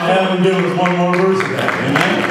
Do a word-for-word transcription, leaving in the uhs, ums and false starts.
have him give us one more verse of that. Amen.